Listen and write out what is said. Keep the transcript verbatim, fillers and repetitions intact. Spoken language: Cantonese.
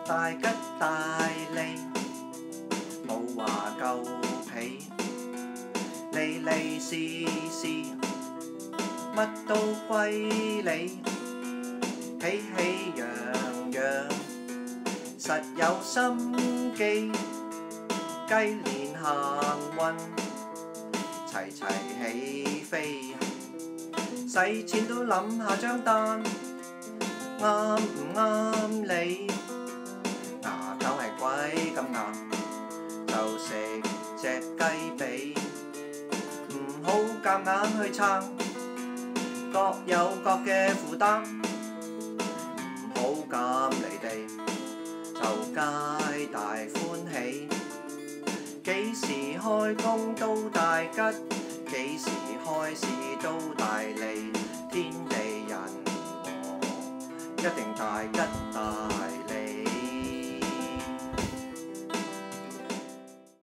大吉大利，冇話夠皮，利利是是，乜都歸你，喜喜洋洋，實有心機，雞年行運，齊齊起飛，使錢都諗下張單，啱唔啱你？牙狗係鬼咁硬，就食隻雞髀，唔好夾硬去撐，各有各嘅負擔，唔好咁離地，就皆大歡喜。幾時開工都大吉，幾時開市都大利，天地人和一定大吉大